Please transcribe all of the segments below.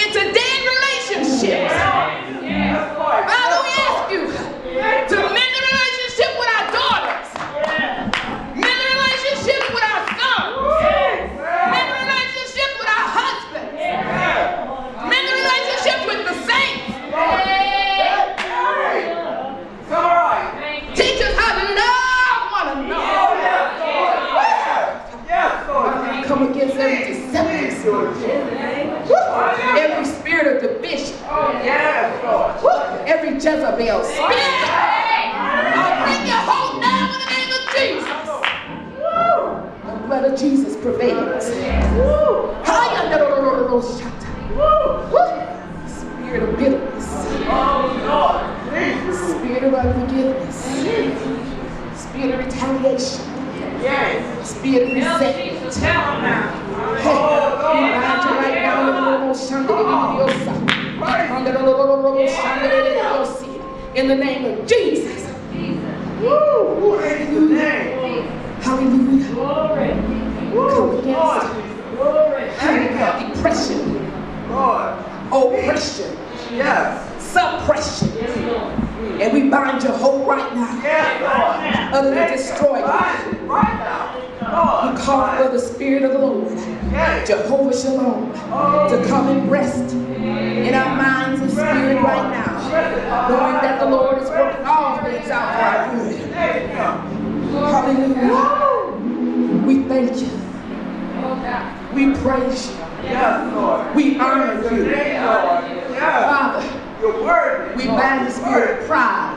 into dead relationships. Father, we ask you to mend the relationship with our daughters, mend the relationship with our sons, mend the relationship with our husbands, mend the relationship with the saints. Teach us how to love one another. I come against every deceptive spirit, every spirit of division, every Jezebel spirit. I'll bring your whole down in the name of Jesus. The blood of Jesus prevails. Spirit of bitterness, spirit of unforgiveness, spirit of retaliation, spirit of resentment. In the name of Jesus. Hallelujah. Come against depression, oppression, suppression. And we bind your hold right now. Utterly destroy you. We call for the Spirit of the Lord, Jehovah Shalom, to come and rest in our minds and spirit right now, knowing that the Lord is working all things out for our good. Hallelujah. We thank you. We praise you. We honor you. Father, we bind the spirit of pride.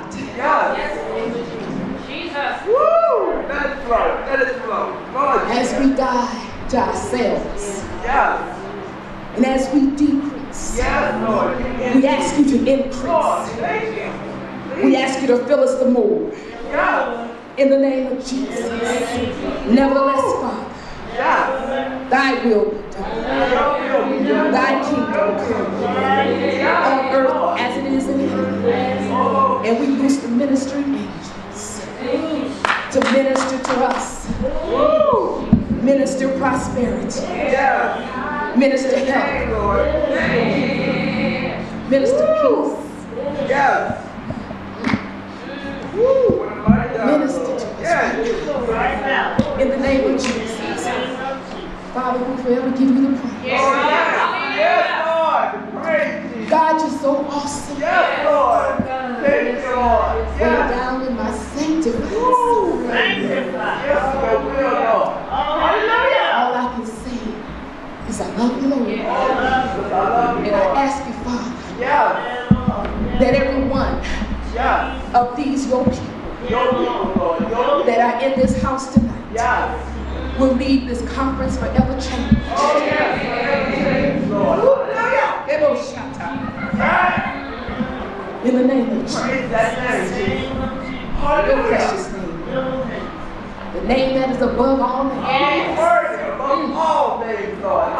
Let it flow. Let it flow. As we die to ourselves. And as we decrease, we ask you to increase. We ask you to fill us the more. In the name of Jesus. Nevertheless, Father, thy will be done. Thy kingdom come on earth as it is in heaven. And we use the ministering angels to minister to us. Minister prosperity. Minister health. Minister peace. Minister to us. In the name of Jesus. Father, we forever give you the praise. God, you're so awesome. Way down in my sanctified. All I can say is I love you, Lord. And I ask you, Father, that every one of these your people that are in this house tonight will leave this conference forever changed. In the name of Jesus. Your precious name. The name that is above all names.